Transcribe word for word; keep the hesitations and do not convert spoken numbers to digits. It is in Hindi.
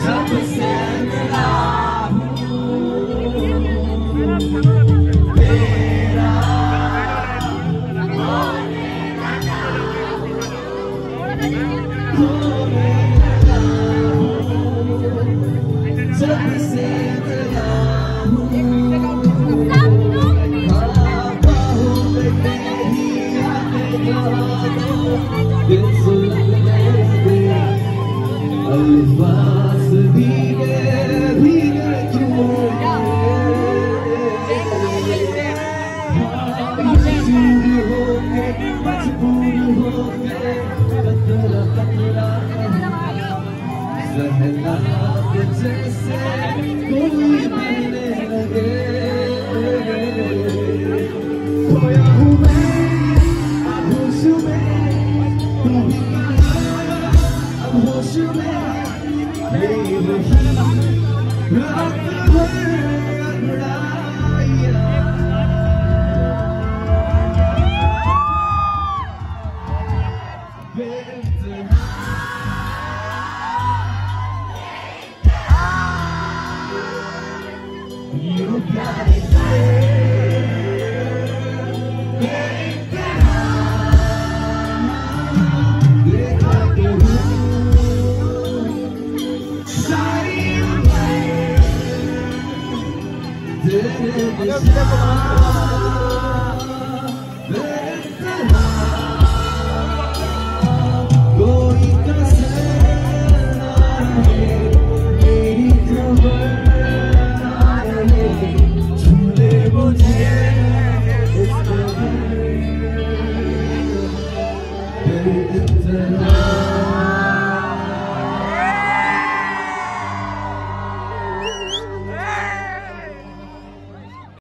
जब से मिला अल्फाज भीगे भीगे क्यों मजबूर हो के मजबूर हो के कतरा कतरा सहलाब जैसे कोई बहने लगे खोया हूँ मैं होश में तू भी अब होश में रात भर अंगड़ाइया यूं प्यारे से देखा करूं सारी तेरे